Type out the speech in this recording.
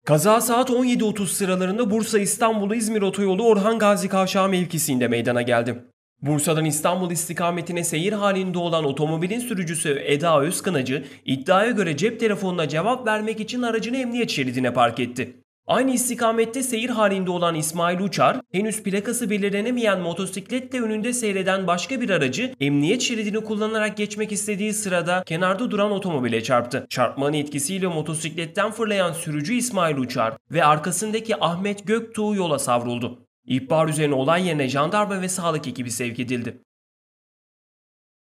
Kaza saat 17.30 sıralarında Bursa-İstanbul-İzmir otoyolu Orhan Gazi Kavşağı mevkisinde meydana geldi. Bursa'dan İstanbul istikametine seyir halinde olan otomobilin sürücüsü Eda Özkınacı, iddiaya göre cep telefonuna cevap vermek için aracını emniyet şeridine park etti. Aynı istikamette seyir halinde olan İsmail Uçar, henüz plakası belirlenemeyen motosikletle önünde seyreden başka bir aracı emniyet şeridini kullanarak geçmek istediği sırada kenarda duran otomobile çarptı. Çarpmanın etkisiyle motosikletten fırlayan sürücü İsmail Uçar ve arkasındaki Ahmet Göktuğ yola savruldu. İhbar üzerine olay yerine jandarma ve sağlık ekibi sevk edildi.